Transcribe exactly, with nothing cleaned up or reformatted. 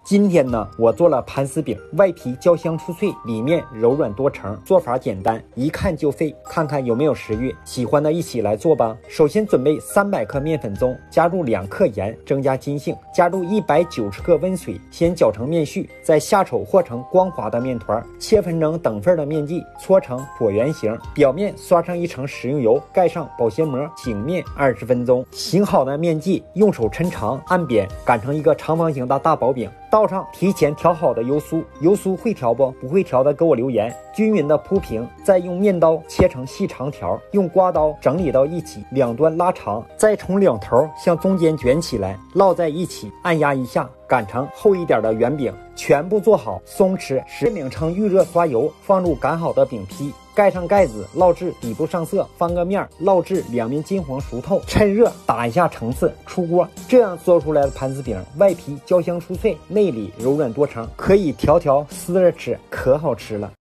今天呢，我做了盘丝饼，外皮焦香酥脆，里面柔软多橙，做法简单，一看就会，看看有没有食欲。喜欢的一起来做吧。首先准备三百克面粉中加入两克盐，增加筋性，加入一百九十克温水，先搅成面絮，再下手和成光滑的面团，切分成等份的面剂，搓成椭圆形，表面刷上一层食用油，盖上保鲜膜，醒面二十分钟。醒好的面剂用手抻长，按扁擀成一个长方形的大薄饼，倒上提前调好的油酥，油酥会调不？不会调的给我留言。均匀的铺平，再用面刀切成细长条，用刮刀整理到一起，两端拉长，再从两头向中间卷起来，烙在一起，按压一下，擀成厚一点的圆饼。全部做好，松弛时，饼称预热刷油，放入擀好的饼坯，盖上盖子，烙至底部上色，翻个面，烙至两面金黄熟透，趁热打一下层次，出锅。这样做出来的盘丝饼，外皮焦香酥脆，内里柔软多橙，可以条条撕着吃，可好吃了。